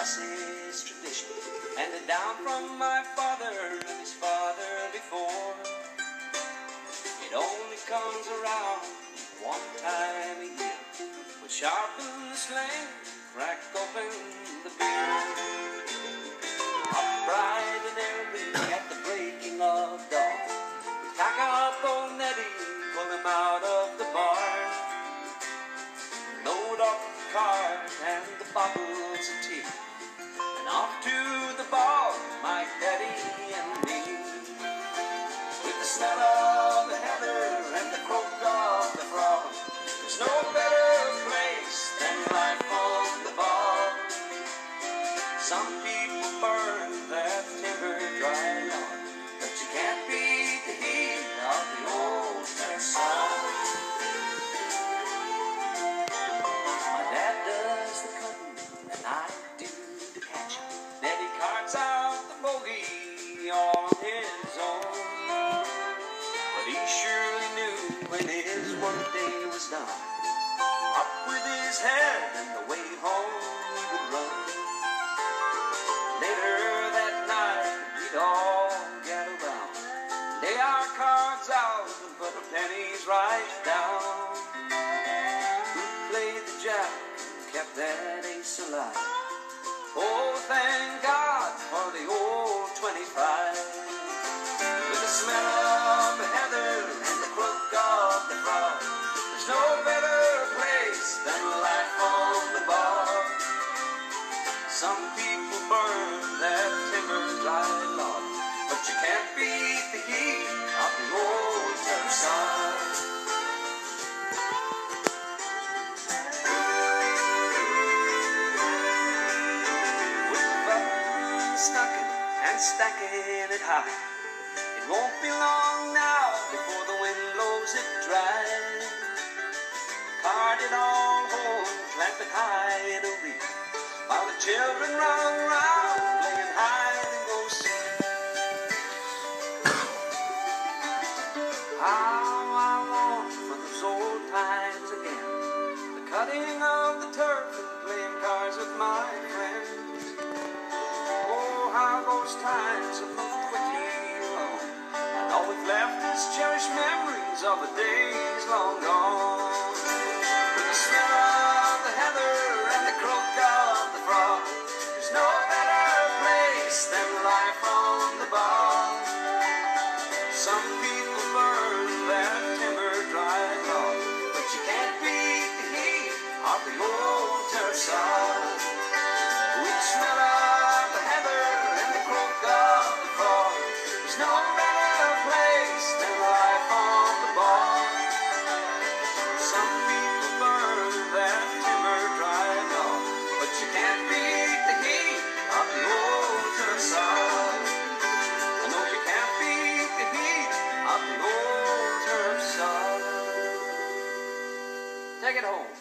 sausage tradition, handed down from my father and his father before. It only comes around one time a year. We'll sharpen the sling, crack open the beer. Up bright and early at the breaking of dawn, we tack up old Neddy, pull him out of the barn, load up the cart and the bottles of tea, and off to the bog, my daddy and me. With the smell of the heather and the croak of the frog, there's no better place than life on the bog. Some people burn that timber dry on, but you can't beat the heat of the old sun. My dad does the cutting and I do the catching. Then he carts out the bogey on his own. But he surely knew when his workday was done, up with his head and the way home he would run. Later that night we'd all get around, lay our cards out and put the pennies right down. Who played the jack and kept that ace alive? Oh, thank God for the old 25. With the smell of the heather and the croak of the frog, there's no better place than life on the bog. Some people burn that timber dry log, but you can't beat the heat of the old turf sod. And stacking it high, it won't be long now before the wind blows it dry. Cart it all home, clamp it high in a wreath, while the children run round playing hide and go seek. How I long for those old times again, the cutting of the turf and playing cards with my friends. How those times have moved quickly along, and all we've left is cherished memories of the days long gone. With the smell of the heather and the croak of the frog, there's no better place than life on the bog. Some people burn that timber dry log, but you can't beat the heat of the old turf sod. With the smell of the heather and the croak of the frog, there's no better place than life on the bog. Some people burn that timber dry log, but you can't beat the heat of the old turf sod. No, you can't beat the heat of the old turf sod. Take it home.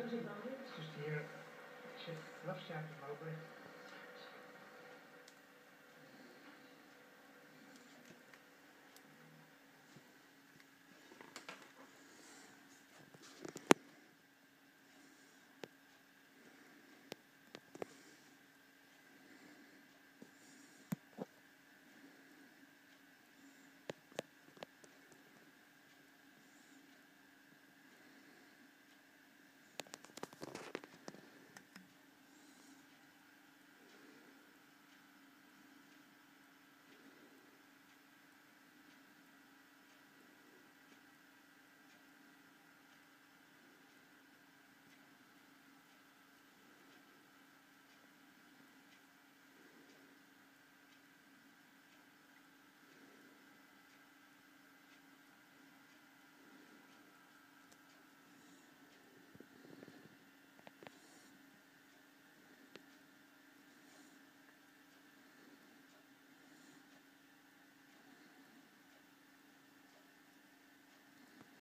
It's just here. Left side of Mowbray.